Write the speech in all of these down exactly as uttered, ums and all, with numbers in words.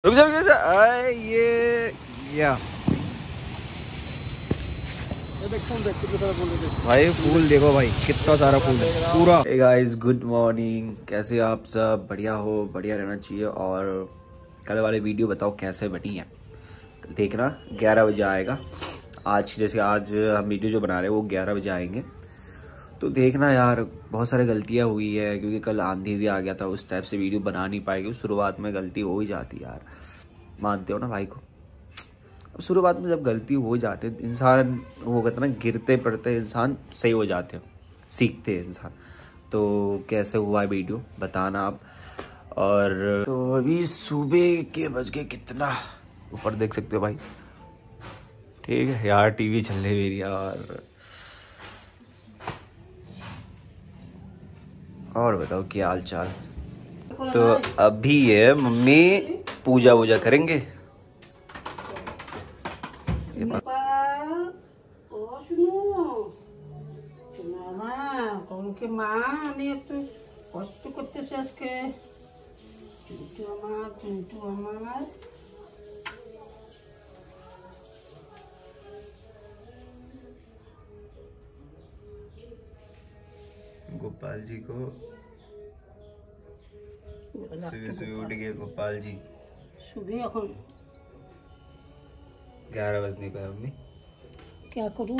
रुक जा रुक जा आए ये क्या भाई फूल देखो भाई कितना सारा फूल है पूरा। हे गाइस गुड मॉर्निंग, कैसे आप सब? बढ़िया हो, बढ़िया रहना चाहिए। और कल वाले वीडियो बताओ कैसे बनी है, देखना ग्यारह बजे आएगा। आज जैसे आज हम वीडियो जो बना रहे हैं वो ग्यारह बजे आएंगे, तो देखना यार बहुत सारी गलतियां हुई है क्योंकि कल आंधी भी आ गया था, उस टाइप से वीडियो बना नहीं पाएगी। शुरुआत में गलती हो ही जाती यार, मानते हो ना भाई को। अब शुरुआत में जब गलती हो जाती है इंसान वो कहते ना गिरते पड़ते इंसान सही हो जाते हैं, सीखते हैं इंसान। तो कैसे हुआ वीडियो बताना आप। और तो अभी सुबह के बज के कितना ऊपर देख सकते हो भाई, ठीक है यार। टीवी चल रही मेरी यार। और बताओ क्या हाल चाल। तो अभी ये मम्मी पूजा वूजा करेंगे। गोपाल जी को सुबह सुबह उठ गए गोपाल जी। सुबह এখন ग्यारह बजने का है मम्मी, क्या करूं।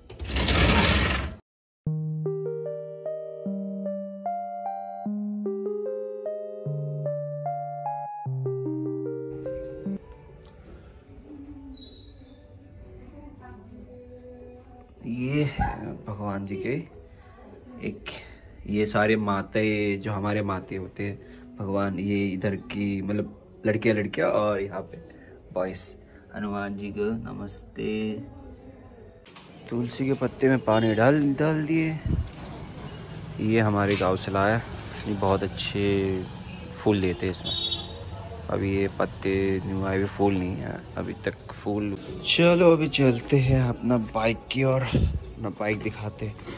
ये भगवान जी के एक ये सारे माते जो हमारे माते होते हैं भगवान, ये इधर की मतलब लड़कियां लड़कियां और यहाँ पे बॉयस। हनुमान जी को नमस्ते। तुलसी के पत्ते में पानी डाल डाल दिए। ये हमारे गांव से लाया, ये बहुत अच्छे फूल देते हैं इसमें। अभी ये पत्ते न्यू आए, फूल नहीं है अभी तक फूल। चलो अभी चलते हैं अपना बाइक की और अपना बाइक दिखाते हैं।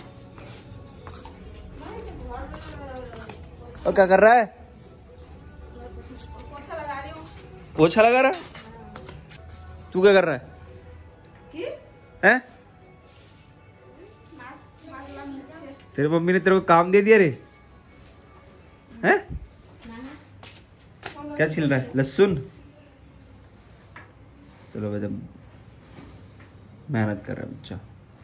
और क्या कर रहा है? पोछा लगा रही हूँ। पोछा लगा रहा है? तू क्या कर रहा है? हैं? तेरे मम्मी ने तेरे को काम दे दिया रे? हैं? क्या छिल रहा है? लहसुन? चलो बेटा मेहनत कर रहा है बच्चा।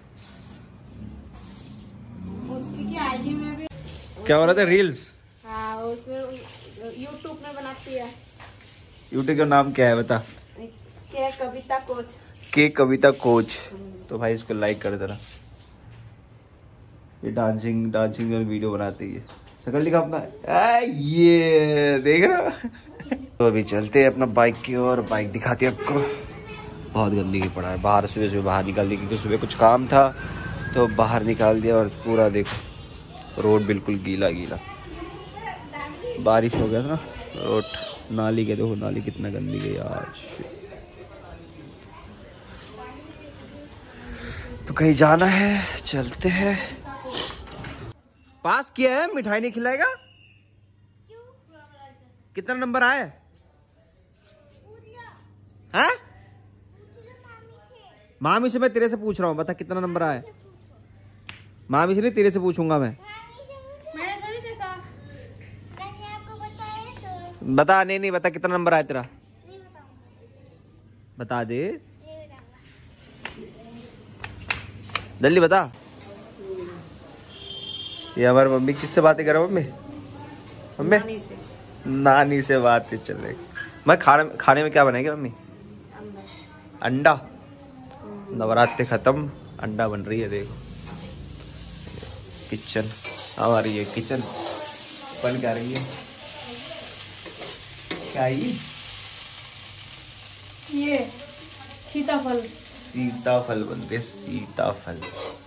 उसकी की आईडी में भी क्या हो रहा था? रील्स? हाँ, उसमें यूट्यूब में बनाती है। यूट्यूब का नाम क्या है बता? के कविता कोच। के कविता कोच। तो भाई इसको लाइक कर देना। ये डांसिंग डांसिंग में वीडियो बनाती है। शकल दिखा अपना, ये देख रहा। तो अभी चलते हैं अपना बाइक की और बाइक दिखाती है आपको। बहुत गंदगी पड़ा है बाहर, सुबह सुबह बाहर निकाल दी क्योंकि सुबह कुछ काम था तो बाहर निकाल दिया। और पूरा देखो रोड बिल्कुल गीला गीला, बारिश हो गया था ना रोड। नाली के देखो नाली कितना गंदी गई आज। तो कहीं जाना है, चलते हैं। पास किया है, मिठाई नहीं खिलाएगा? कितना नंबर आया है? मामी से मैं तेरे से पूछ रहा हूँ, बता कितना नंबर आया? मामी से नहीं तेरे से पूछूंगा मैं। बता। नहीं नहीं बता कितना नंबर आया तेरा, बता दे जल्दी बता। ये हमारी मम्मी किससे बातें कर रहा है? मम्मी मम्मी नानी से, नानी से बातें चल रही। मैं खाने खाने में क्या बनाएगी मम्मी? अंडा। नवरात्रि खत्म, अंडा बन रही है। देखो किचन हमारी, ये किचन बन क्या रही है? क्या ये? ये सीताफल। सीताफल बनते, सीताफल।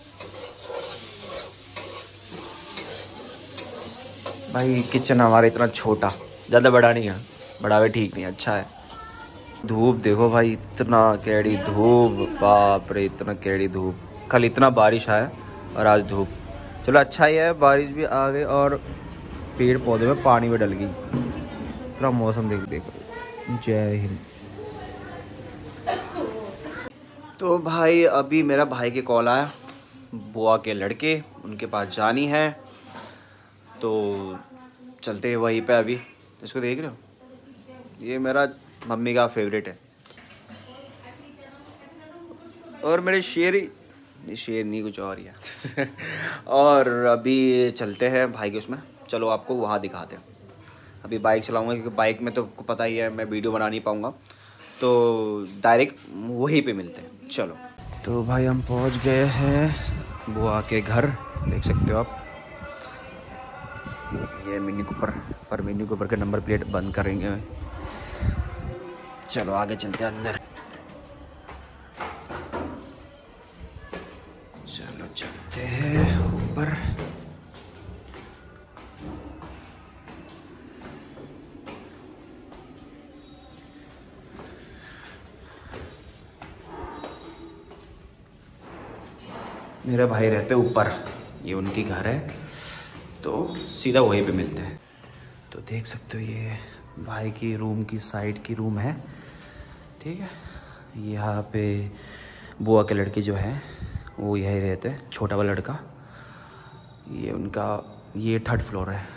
भाई किचन हमारा इतना छोटा, ज्यादा बड़ा नहीं है, बड़ा भी ठीक नहीं, अच्छा है। धूप देखो भाई, इतना कैड़ी धूप, बाप रे इतना कैड़ी धूप। कल इतना बारिश आया और आज धूप। चलो अच्छा ही है, बारिश भी आ गई और पेड़ पौधे में पानी भी डल गई। इतना मौसम देख देखो जय हिंद। तो भाई अभी मेरा भाई के कॉल आया, बुआ के लड़के उनके पास जानी है, तो चलते हैं वहीं पे। अभी इसको देख रहे हो, ये मेरा मम्मी का फेवरेट है। और मेरे शेर ही शेर नहीं कुछ और ही और अभी चलते हैं भाई के उसमें, चलो आपको वहाँ दिखाते हैं। अभी बाइक चलाऊंगा क्योंकि बाइक में तो आपको पता ही है मैं वीडियो बना नहीं पाऊँगा, तो डायरेक्ट वहीं पे मिलते हैं। चलो। तो भाई हम पहुँच गए हैं बुआ के घर, देख सकते हो आप। ये मिनी कूपर पर मिनी कूपर के नंबर प्लेट बंद करेंगे। चलो आगे चलते हैं अंदर। चलो चलते हैं ऊपर। मेरे भाई रहते ऊपर, ये उनकी घर है, तो सीधा वहीं पे मिलते हैं। तो देख सकते हो ये भाई की रूम की साइड की रूम है, ठीक है। यहाँ पे बुआ के लड़के जो हैं वो यहीं रहते हैं, छोटा वाला लड़का। ये उनका ये थर्ड फ्लोर है।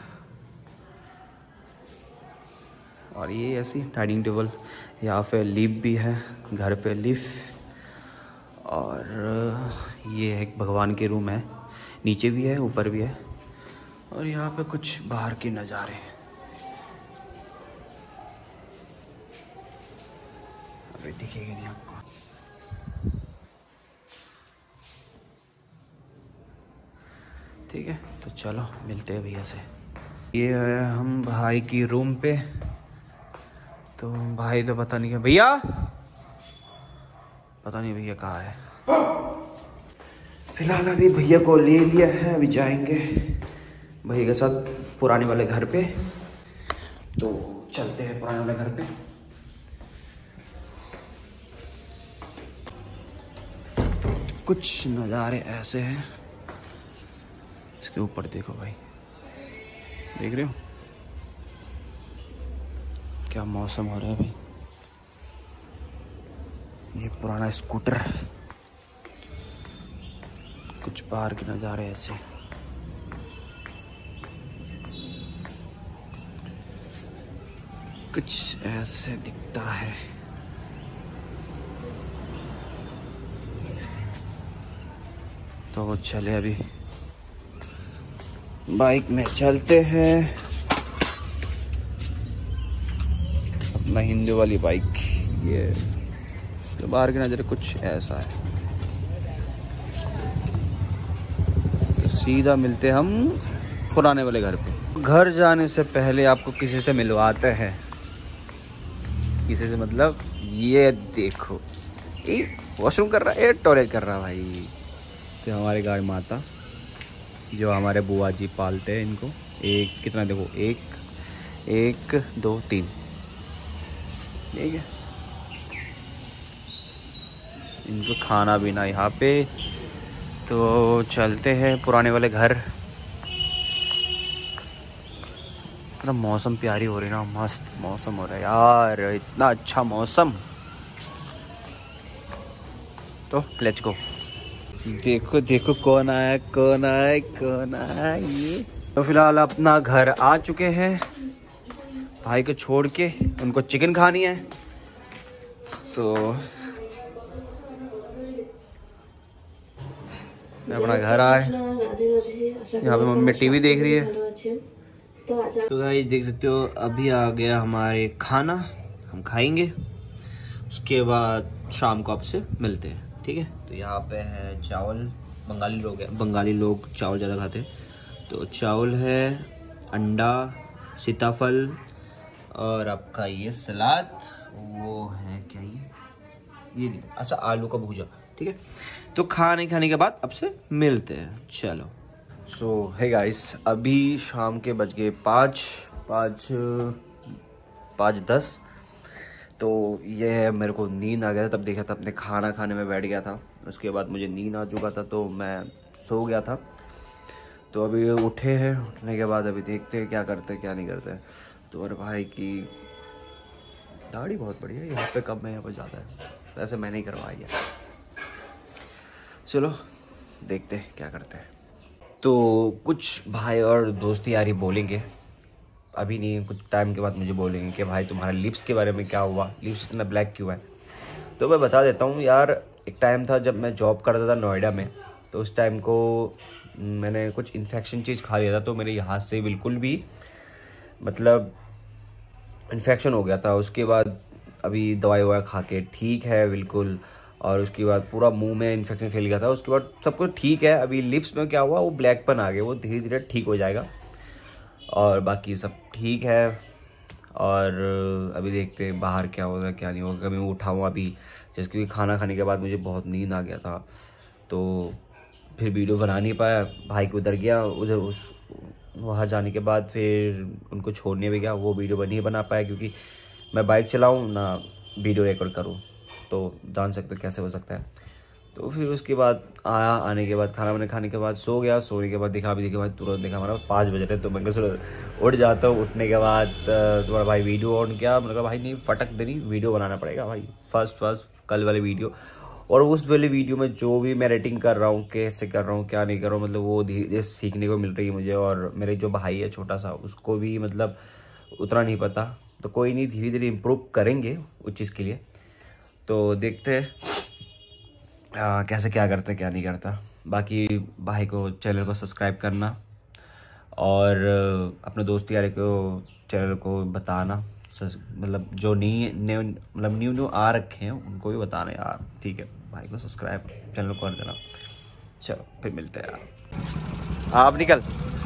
और ये ऐसी डाइनिंग टेबल, यहाँ पे लिफ्ट भी है, घर पे लिफ्ट। और ये एक भगवान के रूम है, नीचे भी है ऊपर भी है। और यहाँ पे कुछ बाहर के नज़ारे, अभी दिखेगा नहीं आपको। ठीक है, तो चलो मिलते हैं भैया से। ये है हम भाई की रूम पे। तो भाई तो पता नहीं है, भैया पता नहीं भैया कहाँ है। फिलहाल अभी भैया को ले लिया है, अभी जाएंगे भैया के साथ पुराने वाले घर पे। तो चलते हैं पुराने वाले घर पे। कुछ नज़ारे ऐसे हैं, इसके ऊपर देखो भाई, देख रहे हो क्या मौसम हो रहा है भाई। ये पुराना स्कूटर, कुछ बाहर के नज़ारे ऐसे। कुछ ऐसे दिखता है। तो चले अभी बाइक में चलते हैं, अपना हिंदू वाली बाइक। ये तो बाहर के नज़र कुछ ऐसा है। तो सीधा मिलते हम पुराने वाले घर पे। घर जाने से पहले आपको किसी से मिलवाते हैं। किसी से मतलब ये देखो, ये वॉशरूम कर रहा है, ये टॉयलेट कर रहा है भाई। तो हमारे गाय माता जो हमारे बुआ जी पालते हैं इनको, एक कितना देखो, एक एक दो तीन, ठीक है। इनको खाना पीना यहाँ पे। तो चलते हैं पुराने वाले घर। इतना मौसम प्यारी हो रही ना, मस्त मौसम हो रहा है यार, इतना अच्छा मौसम। तो लेट्स गो। देखो देखो कौन आया कौन आया कौन आया ये। तो फिलहाल अपना घर आ चुके हैं, भाई को छोड़ के। उनको चिकन खानी है, तो अपना घर आए। यहाँ पे मम्मी टीवी देख रही है। तो गाइस देख सकते हो अभी आ गया हमारे खाना, हम खाएंगे, उसके बाद शाम को आपसे मिलते हैं, ठीक है। तो यहाँ पे है चावल, बंगाली लोग हैं, बंगाली लोग चावल ज़्यादा खाते हैं। तो चावल है, अंडा, सीताफल और आपका ये सलाद, वो है क्या ये ये अच्छा आलू का भूजा, ठीक है। तो खाने खाने के बाद आपसे मिलते हैं, चलो। सो है गाइस, अभी शाम के बज गए पाँच पाँच पाँच दस। तो ये है, मेरे को नींद आ गया था, तब देखा था अपने खाना खाने में बैठ गया था। उसके बाद मुझे नींद आ चुका था, तो मैं सो गया था। तो अभी उठे हैं, उठने के बाद अभी देखते हैं क्या करते हैं क्या नहीं करते। तो और भाई की दाढ़ी बहुत बढ़िया है, यहाँ पे कम है, यहाँ पे ज़्यादा है। वैसे मैंने ही करवाई है। चलो देखते हैं क्या करते हैं। तो कुछ भाई और दोस्त यारी बोलेंगे, अभी नहीं, कुछ टाइम के बाद मुझे बोलेंगे कि भाई तुम्हारा लिप्स के बारे में क्या हुआ, लिप्स इतना ब्लैक क्यों है। तो मैं बता देता हूँ यार, एक टाइम था जब मैं जॉब करता था नोएडा में, तो उस टाइम को मैंने कुछ इन्फेक्शन चीज़ खा लिया था, तो मेरे यहाँ से बिल्कुल भी मतलब इन्फेक्शन हो गया था। उसके बाद अभी दवाई ववाई खा के ठीक है बिल्कुल, और उसके बाद पूरा मुंह में इन्फेक्शन फैल गया था। उसके बाद सब कुछ ठीक है। अभी लिप्स में क्या हुआ, वो ब्लैकपन आ गया, वो धीरे धीरे ठीक हो जाएगा और बाकी सब ठीक है। और अभी देखते हैं बाहर क्या होगा क्या नहीं होगा। मैं उठा हूँ अभी जैसे कि खाना खाने के बाद मुझे बहुत नींद आ गया था, तो फिर वीडियो बना नहीं पाया। भाई को उधर गया, उधर उस वहाँ जाने के बाद फिर उनको छोड़ने भी गया, वो वीडियो नहीं बना पाया क्योंकि मैं बाइक चलाऊँ ना वीडियो रिकॉर्ड करूँ, तो जान सकते हो कैसे हो सकता है। तो फिर उसके बाद आया, आने के बाद खाना वाना खाने के बाद सो गया। सोने के बाद देखा, अभी देखा भाई तुरंत देखा हमारा पाँच बज रहे, तो मैं कहा उठ जाता हूँ। उठने के बाद तुम्हारा भाई वीडियो ऑन किया, मैंने कहा भाई नहीं, फटक देनी वीडियो बनाना पड़ेगा भाई, फर्स्ट फर्स्ट कल वाले वीडियो। और उस वाले वीडियो में जो भी मैं रेटिंग कर रहा हूँ, कैसे कर रहा हूँ, क्या नहीं कर रहा हूँ, मतलब वो धीरे धीरे सीखने को मिल रही है मुझे। और मेरे जो भाई है छोटा सा, उसको भी मतलब उतना नहीं पता, तो कोई नहीं, धीरे धीरे इम्प्रूव करेंगे उस चीज़ के लिए। तो देखते हैं आ, कैसे क्या करते क्या नहीं करता। बाकी भाई को चैनल को सब्सक्राइब करना और अपने दोस्त यार को चैनल को बताना, मतलब जो नहीं न्यू मतलब न्यू न्यू आ रखे हैं उनको भी बताना यार, ठीक है। भाई को सब्सक्राइब चैनल को कर देना। चलो फिर मिलते हैं यार, आप निकल।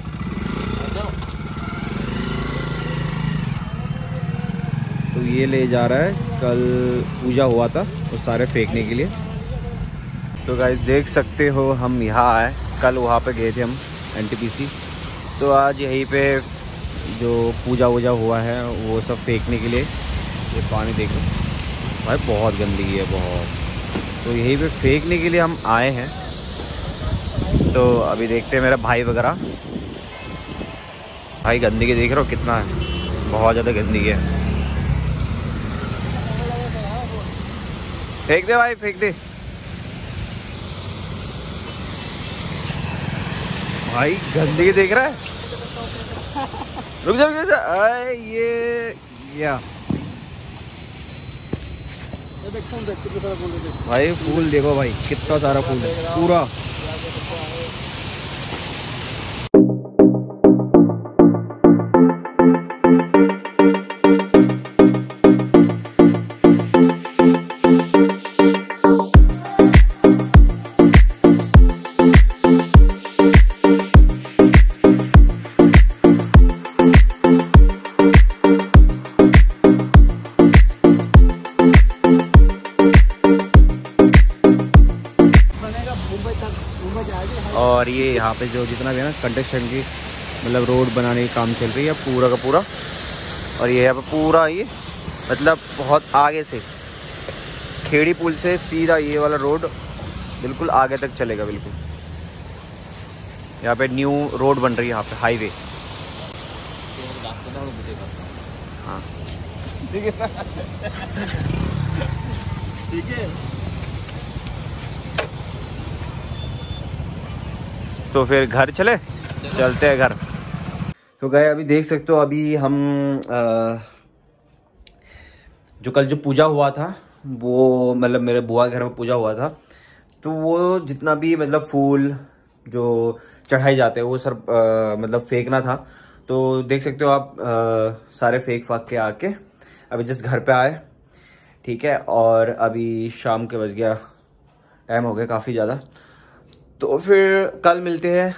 तो ये ले जा रहा है, कल पूजा हुआ था तो सारे फेंकने के लिए। तो गाइस देख सकते हो हम यहाँ आए, कल वहाँ पे गए थे हम एन टी पी सी, तो आज यहीं पे जो पूजा वूजा हुआ है वो सब फेंकने के लिए। ये पानी देखो भाई बहुत गंदगी है बहुत, तो यहीं पे फेंकने के लिए हम आए हैं। तो अभी देखते हैं मेरा भाई वगैरह। भाई गंदगी देख रहे हो कितना है, बहुत ज़्यादा गंदगी है। फेंक दे भाई, फेंक दे भाई, गंदगी देख रहा है। रुक जा रुक जा, अरे ये क्या भाई, फूल देखो भाई कितना सारा फूल है पूरा। और ये यहाँ पे जो जितना भी है ना कंस्ट्रक्शन की मतलब रोड बनाने की काम चल रही है पूरा का पूरा। और ये यहाँ पे पूरा ये मतलब बहुत आगे से खेड़ी पुल से सीधा ये वाला रोड बिल्कुल आगे तक चलेगा बिल्कुल। यहाँ पे न्यू रोड बन रही है, यहाँ पे हाईवे। हाँ ठीक है ठीक है। तो फिर घर चले, चलते हैं घर। तो गए, अभी देख सकते हो अभी हम आ, जो कल जो पूजा हुआ था वो मतलब मेरे बुआ के घर में पूजा हुआ था, तो वो जितना भी मतलब फूल जो चढ़ाए जाते हैं वो सर आ, मतलब फेंकना था। तो देख सकते हो आप आ, सारे फेंक फाक के आके अभी जस्ट घर पे आए, ठीक है। और अभी शाम के बज गया, टाइम हो गया काफ़ी ज़्यादा। तो फिर कल मिलते हैं।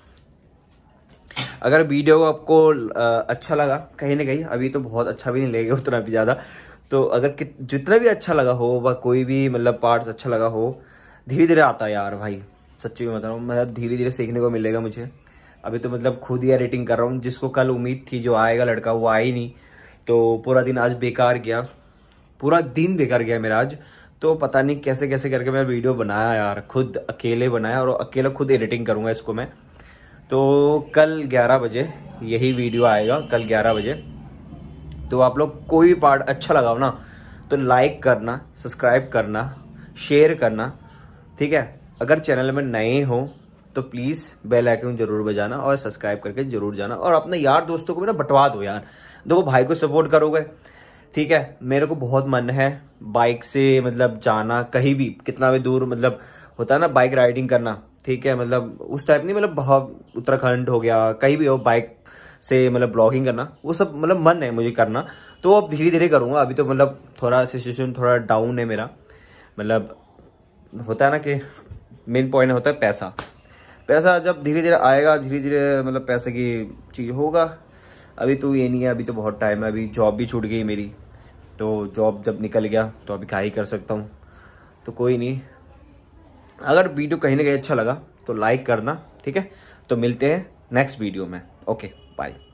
अगर वीडियो आपको अच्छा लगा कहीं ना कहीं, अभी तो बहुत अच्छा भी नहीं लगेगा उतना भी ज़्यादा, तो अगर जितना भी अच्छा लगा हो व कोई भी मतलब पार्ट्स अच्छा लगा हो, धीरे धीरे आता है यार भाई, सच्ची में बता रहा हूँ, मतलब धीरे धीरे सीखने को मिलेगा मुझे। अभी तो मतलब खुद ही एडिटिंग कर रहा हूँ, जिसको कल उम्मीद थी जो आएगा लड़का वो आया ही नहीं, तो पूरा दिन आज बेकार गया, पूरा दिन बेकार गया मेरा आज। तो पता नहीं कैसे कैसे करके मैं वीडियो बनाया यार, खुद अकेले बनाया और अकेला खुद एडिटिंग करूँगा इसको मैं। तो कल ग्यारह बजे यही वीडियो आएगा, कल ग्यारह बजे। तो आप लोग कोई भी पार्ट अच्छा लगा हो ना तो लाइक करना, सब्सक्राइब करना, शेयर करना, ठीक है। अगर चैनल में नए हो तो प्लीज़ बेल आइकन जरूर बजाना और सब्सक्राइब करके जरूर जाना, और अपने यार दोस्तों को भी ना बंटवा दो यार। देखो भाई को सपोर्ट करोगे, ठीक है। मेरे को बहुत मन है बाइक से मतलब जाना कहीं भी, कितना भी दूर, मतलब होता है ना बाइक राइडिंग करना, ठीक है। मतलब उस टाइप नहीं, मतलब बहुत उत्तराखंड हो गया, कहीं भी हो बाइक से मतलब ब्लॉगिंग करना, वो सब मतलब मन है मुझे करना। तो अब धीरे धीरे करूँगा। अभी तो मतलब थोड़ा सिचुएशन थोड़ा डाउन है मेरा, मतलब होता है ना कि मेन पॉइंट होता है पैसा। पैसा जब धीरे धीरे आएगा, धीरे धीरे मतलब पैसे की चीज़ होगा। अभी तो ये नहीं है, अभी तो बहुत टाइम है। अभी जॉब भी छूट गई मेरी, तो जॉब जब निकल गया तो अभी क्या ही कर सकता हूँ। तो कोई नहीं, अगर वीडियो कहीं ना कहीं अच्छा लगा तो लाइक करना, ठीक है। तो मिलते हैं नेक्स्ट वीडियो में। Okay bye.